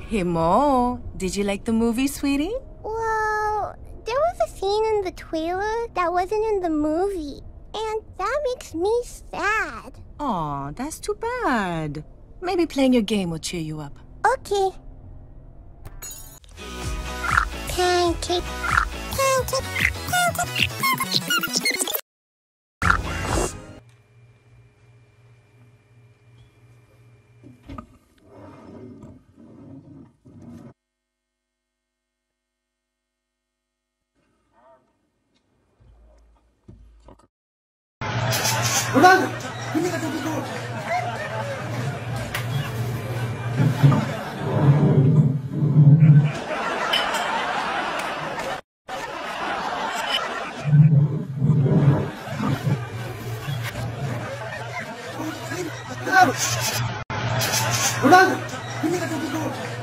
Hey Mo, did you like the movie, sweetie? Well, there was a scene in the trailer that wasn't in the movie, and that makes me sad. Aw, that's too bad. Maybe playing your game will cheer you up. Okay. Pancake. Pancake. Pancake. Ronaldo! Hindi ka tututo! Ronaldo! Ronaldo! Hindi ka tututo!